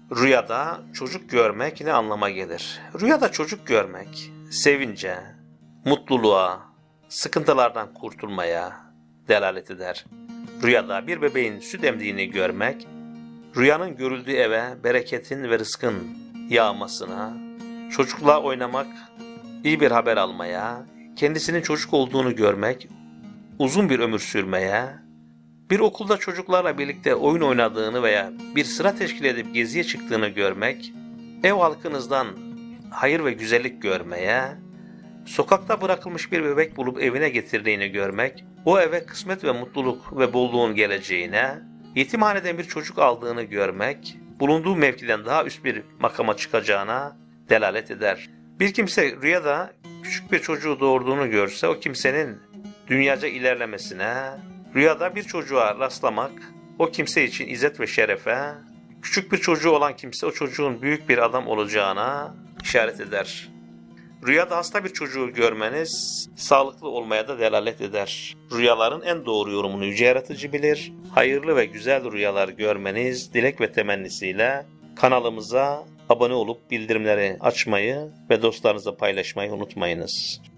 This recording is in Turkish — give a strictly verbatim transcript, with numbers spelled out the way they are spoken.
Rüyada çocuk görmek ne anlama gelir? Rüyada çocuk görmek, sevince, mutluluğa, sıkıntılardan kurtulmaya delalet eder. Rüyada bir bebeğin süt emdiğini görmek, rüyanın görüldüğü eve bereketin ve rızkın yağmasına, çocukla oynamak, iyi bir haber almaya, kendisinin çocuk olduğunu görmek, uzun bir ömür sürmeye, bir okulda çocuklarla birlikte oyun oynadığını veya bir sıra teşkil edip geziye çıktığını görmek, ev halkınızdan hayır ve güzellik görmeye, sokakta bırakılmış bir bebek bulup evine getirdiğini görmek, o eve kısmet ve mutluluk ve bolluğun geleceğine, yetimhaneden bir çocuk aldığını görmek, bulunduğu mevkiden daha üst bir makama çıkacağına delalet eder. Bir kimse rüyada küçük bir çocuğu doğurduğunu görse o kimsenin dünyaca ilerlemesine, rüyada bir çocuğa rastlamak o kimse için izzet ve şerefe, küçük bir çocuğu olan kimse o çocuğun büyük bir adam olacağına işaret eder. Rüyada hasta bir çocuğu görmeniz sağlıklı olmaya da delalet eder. Rüyaların en doğru yorumunu Yüce Yaratıcı bilir. Hayırlı ve güzel rüyalar görmeniz dilek ve temennisiyle kanalımıza abone olup bildirimleri açmayı ve dostlarınızla paylaşmayı unutmayınız.